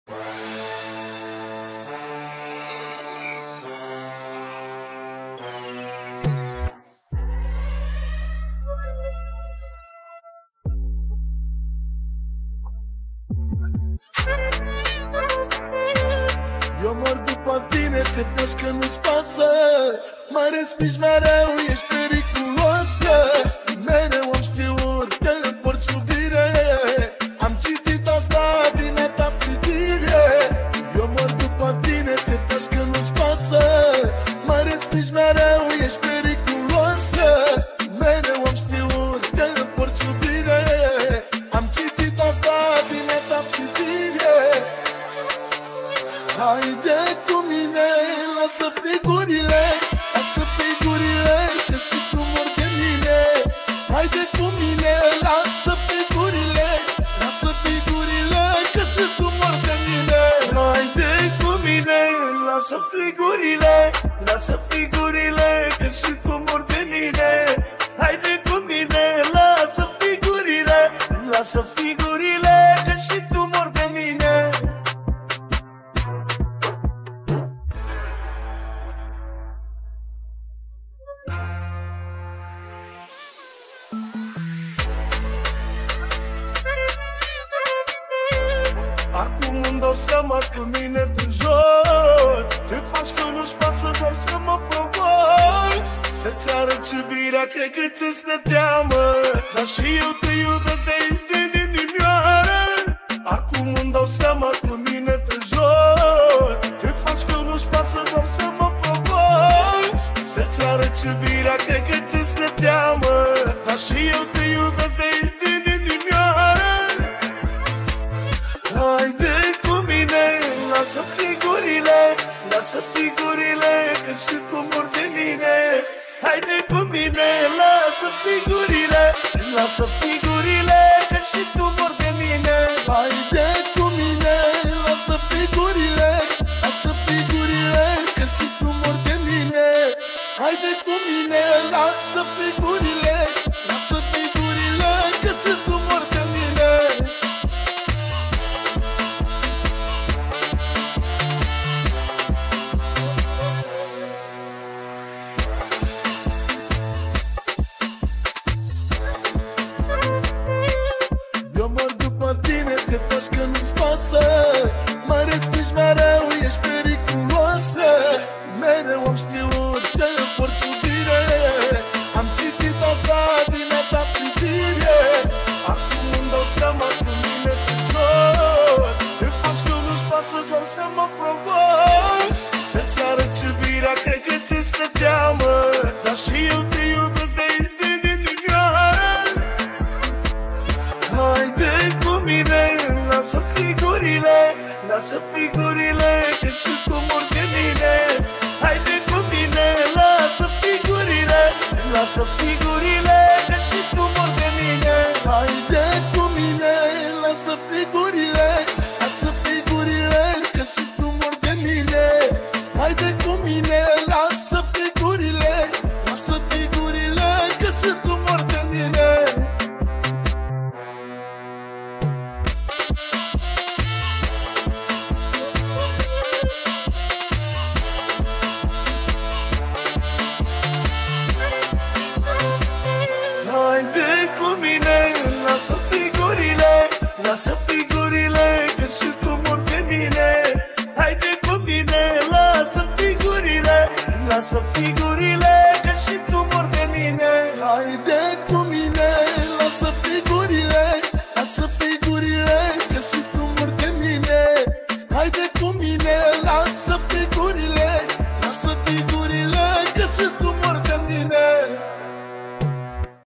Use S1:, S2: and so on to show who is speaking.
S1: Eu mor după tine, te faci că nu-ți pasă. Mă respingi mereu, ești periculoasă. Mereu am știut că îmi porți iubire. Am citit asta din a ta privire. Eu mor după tine, te faci că nu-ți pasă. Mă respingi mereu, ești periculoasă. Mereu am știut că îmi porți iubire. Am citit asta din a ta privire. Haide cu mine, lasă figurile, lasă figurile, că și tu mor de mine. Haide cu mine, lasă figurile, lasă figurile, că și tu mor de mine. Haide cu mine, lasă figurile, lasă figurile, că și tu mor de mine. Haide cu mine, lasă figurile, lasă figurile, că și tu mor de mine. Acum îmi dau seama că mine te joc. Te faci că nu-ți pasă doar să mă provoci. Să-ți arăt iubirea, cred că ți-ți de teamă. Dar și eu te iubesc de inimioară. Acum îmi dau seama că mine te joc. Te faci că nu-ți pasă doar să mă provoci. Să-ți arăt iubirea, cred că ți-ți de teamă. Dar și eu te iubesc de inimioară. Haide cu mine, lasă figurile, lasă figurile, că și tu mor de mine. Haide cu mine, lasă figurile, lasă figurile, că și tu mor de mine. Haide cu mine, lasă figurile, lasă figurile, că și tu mor de mine. Haide cu mine, lasă figurile, lasă figurile, că și tu mor de mine. Eu mor după tine, te faci că nu-ți pasă. Mă respingi mereu, ești periculoasă. Mereu am știut că îmi porți iubire. Am citit asta din a ta privire. Acum îmi dau seama că mine te joc. Te faci că nu-ți pasă doar să mă provoci. Să-ți arăt iubirea, cred că ți-ți de teamă. Dar și eu te iubesc de inimioară. Haide cu mine, lasă figurile, lasă figurile, că și tu mor de mine. Haide cu mine, lasă figurile, lasă figurile, că și tu mor de mine. Haide cu mine, lasă figurile, lasă figurile, că și tu mor de mine. Haide cu mine, lasă figurile, lasă figurile, că și tu mor de mine. Haide cu mine, lasă figurile, lasă figurile, că și tu mor de mine. Haide cu mine, lasă figurile, lasă figurile, că și tu mor de mine. Haide cu mine, lasă figurile.